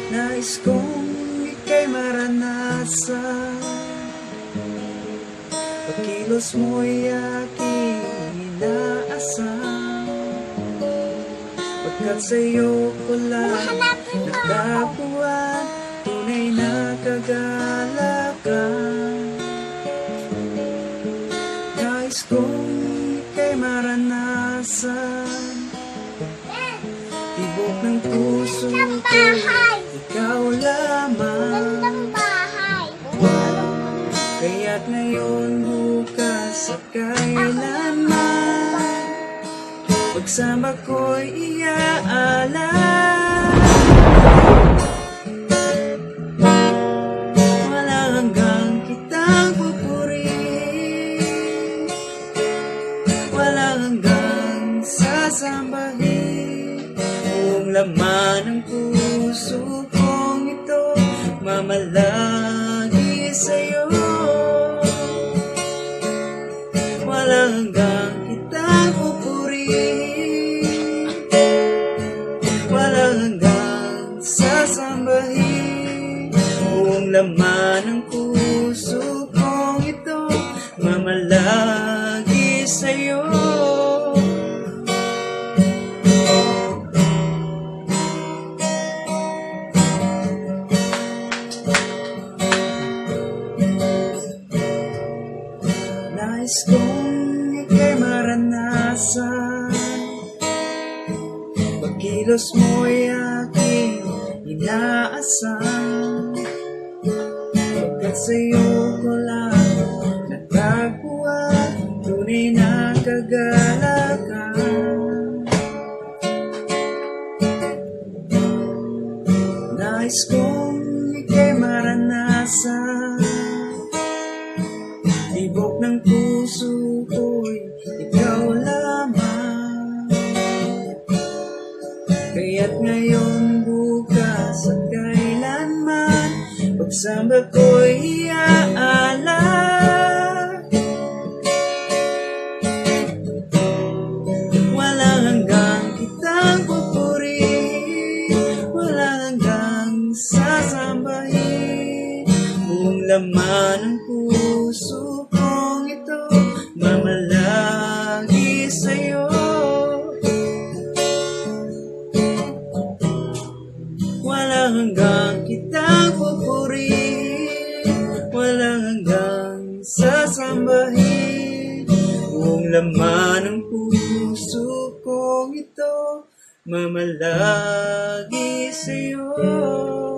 Nais kong ika'y maranasan, pagkilos mo'y aking inaasam, pagkat sa'yo ko lang natapuan tunay na kagalakan. Nais kong ika'y maranasan, tibok ng puso ko, ikaw lamang. Kaya't ngayon, bukas at kailanman, pagsama ko'y iaalay. Wala hanggang kitang pupurihin, wala hanggang sasambahin. Buong laman ng puso kong ito, mamalagi sa'yo. Wala hanggang kitang pupurihin, wala hanggang sasambahin. Buong laman ng puso kong ito, mamalagi sa'yo. Nais kong ika'y maranasan, pagkilos mo'y aking inaasam, pagkat sa'yo ko lang natagpuan tunay na kagalakan. Nais kong ika'y maranasan, tibok ng puso ko'y ikaw lamang. Kaya't ngayon, bukas at kailanman, pagsamba ko'y iaalay. Wala hanggang kitang pupurihin, wala hanggang sasambahin. Buong laman ng puso kong ito, mamalagi sa'yo. Wala hanggang kitang pupurihin, wala hanggang sasambahin. Buong laman ng puso kong ito, mamalagi sa'yo.